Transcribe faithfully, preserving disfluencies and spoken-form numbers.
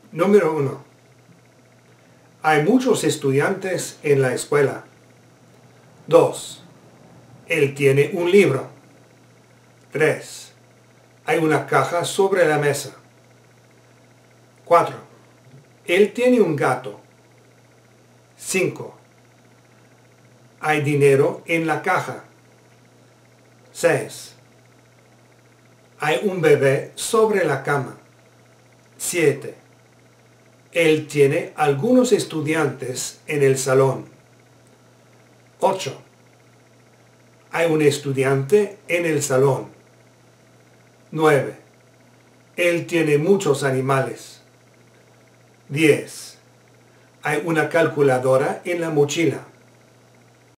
Número uno. Hay muchos estudiantes en la escuela. dos. Él tiene un libro. tres. Hay una caja sobre la mesa. cuatro. Él tiene un gato. cinco. Hay dinero en la caja. seis. Hay un bebé sobre la cama. siete. Él tiene algunos estudiantes en el salón. ocho. Hay un estudiante en el salón. nueve. Él tiene muchos animales. diez. Hay una calculadora en la mochila.